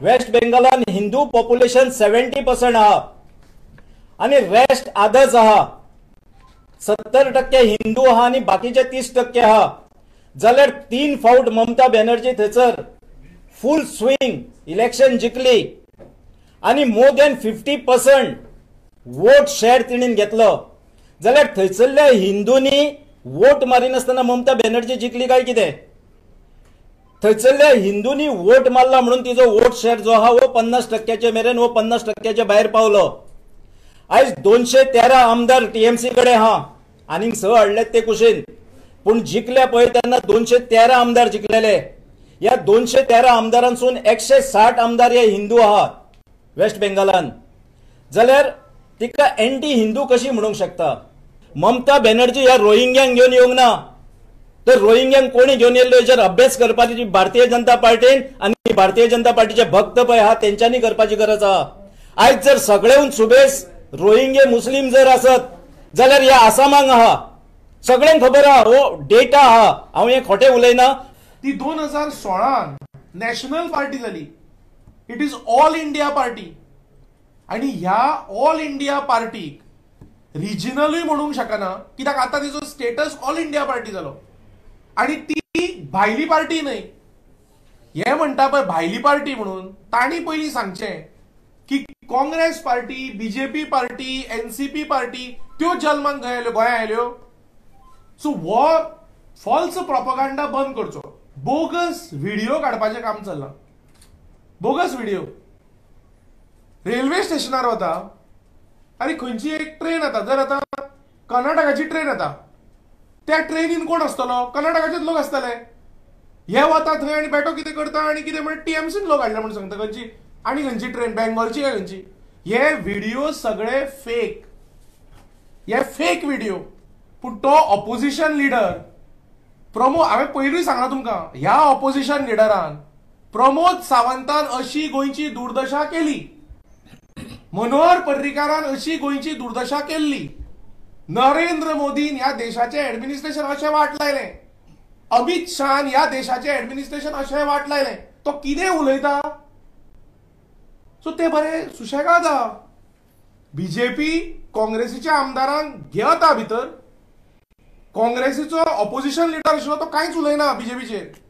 Waste बेंगॉलान Hindu population 70% आहा आणि rest others आहा. 70% हिंदू आहा आणि बाकीचे 30% आहा. जाल्यार 3 फावट ममता बॅनर्जी थंयसर फुल स्विंग इलेक्शन जिखली आणि मोर दॅन 50% वोट शेअर तिणीन घेतलो. जाल्यार थंयसरल्या हिंदूंनी वोट मारिनासतना ममता बॅनर्जी जिखली काय कितें? थंयसरल्या हिंदूंनी वोट मारला म्हणून तिजो वोट शेअर जो आहा वो 50% मेरेन वो 50% भायर पावलो. आयज 213 आमदार टीएमसी कडेन आहा. आनीक 6 हाडलेत ते कुशीन, पूण जिखले पळय तेन्ना 213 आमदार जिखलेले. ह्या 213 आमदारांसून 160 आमदार हे हिंदू आहात वेस्ट बेंगॉलान. जाल्यार तिका एंटी हिंदू कशी म्हणूंक शकता? ममता बॅनर्जी ह्या रोहिंग्यांक घेवन येवंक ना, तर रोहिंग्यांक कोणी घेवन येयल्लो हेचेर अभ्यास करपाची भारतीय जनता पार्टीन आनी भारतीय जनता पार्टीचे भक्त पळय आहा तेंच्यांनी करपाची गरज आहा. आयज जर सगळेहून सुबेज रोहिंगे मुस्लिम जर आसत जाल्यार ह्या आसामाक आहा. सगळ्यांक खबर आहा, हो डेटा आहा, हांव हे खोटे उलयना. ती 2016 नॅशनल पार्टी जाली. It is all India party. आणि ह्या ऑल इंडिया पार्टीक रिजनलूय म्हणूंक शकना, कित्याक आता तिचो स्टेटस ऑल इंडिया पार्टी जालो. आणि ती भायली पार्टी न्हय. हे म्हणटा पळय भायली पार्टी म्हणून, तांणी पयलीं सांगचें की Congress party, BJP party, NCP party त्यो जल्माक गोंया आयल्यो. सो हो फॉल्स प्रोपगंडा बंद करचो. बोगस व्हिडिओ काडपाचें काम चल्लां. Bogus video. रेल्वे स्टेशनार वता आनी खंयची एक ट्रेन येता. जर आतां कर्नाटकाची ट्रेन येता, त्या ट्रेनीन कोण आसतलो? कर्नाटकाचेच लोक आसतले. हे वता थंय आनी बेटो कितें करता आनी कितें म्हणून टीएमसीन लोक हाडले म्हणून सांगता. खंयची आनी खंयची ट्रेन, बेंगॉलची काय खंयची? हे व्हिडिओ सगळे फेक. हे फेक व्हिडिओ. पूण तो ऑपोजिशन लिडर हांवें पयलीं सांगलां तुमकां, ह्या ऑपोजिशन लिडरान प्रमोद सावंतान अशी गोंयची दुर्दशा केली, मनोहर पर्रीकारान अशी गोंयची दुर्दशा केल्ली, नरेंद्र मोदीन ह्या देशाचे ऍडमिनिस्ट्रेशन अशें वाट लायलें, अमित शाहान ह्या देशाचे ऍडमिनिस्ट्रेशन अशें वाट लायलें. तो कितें उलयता? सो ते बरें सुशेगाद आहा. बीजेपी काँग्रेसीच्या आमदारांक घेता भितर. काँग्रेसीचो ऑपोजिशन लिडर आशिल्लो तो कांयच उलयना बीजेपीचेर.